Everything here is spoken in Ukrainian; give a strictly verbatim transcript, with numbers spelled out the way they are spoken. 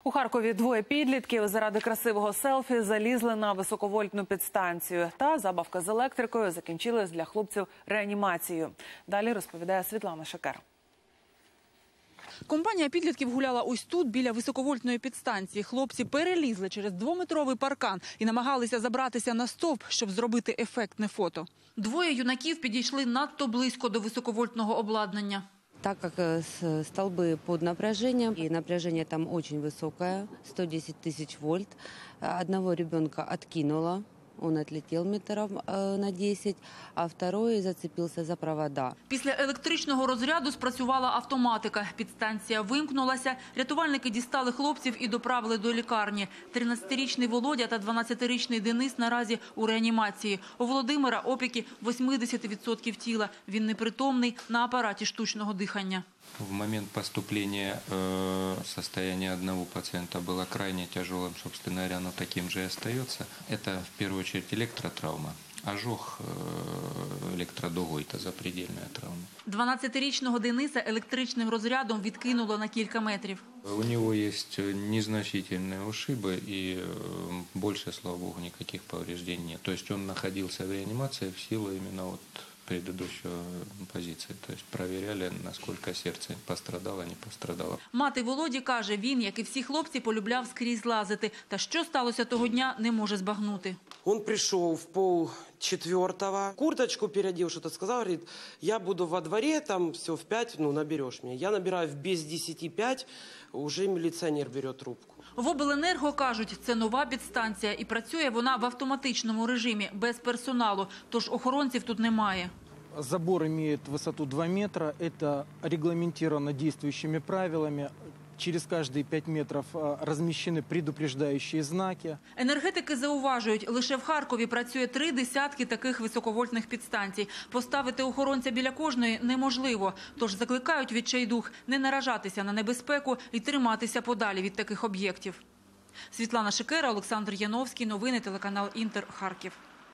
У Харкові двоє підлітків заради красивого селфі залізли на високовольтну підстанцію. Та забавка з електрикою закінчилась для хлопців реанімацією. Далі розповідає Світлана Шекер. Компанія підлітків гуляла ось тут, біля високовольтної підстанції. Хлопці перелізли через двометровий паркан і намагалися забратися на стовп, щоб зробити ефектне фото. Двоє юнаків підійшли надто близько до високовольтного обладнання. Так как столбы под напряжением, и напряжение там очень высокое, сто десять тысяч вольт, одного ребенка откинуло, он отлетел метров на десять, а второй зацепился за провода. Після електричного розряду спрацювала автоматика. Підстанція вимкнулася, рятувальники дістали хлопців і доправили до лікарні. тринадцятирічний Володя та дванадцятирічний Денис наразі у реанімації. У Володимира опіки вісімдесят відсотків тіла. Він непритомний, на апараті штучного дихання. В момент поступления э, состояние одного пациента было крайне тяжелым, собственно говоря, оно таким же и остается. Это в первую очередь электротравма. Ожог э, электродугой – это запредельная травма. дванадцятирічного Дениса електричним розрядом відкинуло на кілька метрів. У него есть незначительные ушибы и э, больше, слава богу, никаких повреждений нет. То есть он находился в реанимации в силу именно вот предыдущей позиции. То есть проверяли, насколько сердце пострадало, не пострадало. Мати Володі каже, він, як і всі хлопці, полюбляв скрізь лазити. Та що сталося того дня, не може збагнути. Он пришел в пол четвертого, курточку переодел, что-то сказал, говорит, я буду во дворе, там все в пять, ну, наберешь меня. Я набираю в без десяти пять, уже милиционер берет трубку. В обленерго кажуть, це нова підстанція і працює вона в автоматичному режимі, без персоналу, тож охоронців тут немає. Забор имеет высоту два метра, это регламентировано действующими правилами. Через каждые пять метров размещены предупреждающие знаки. Енергетики зауважують, лише в Харкові працює три десятки таких високовольтних підстанцій. Поставити охоронця біля кожної неможливо. Тож закликають відчайдух не наражатися на небезпеку і триматися подалі від таких об'єктів. Світлана Шекера, Олександр Яновський. Новини телеканал Інтер. Харків.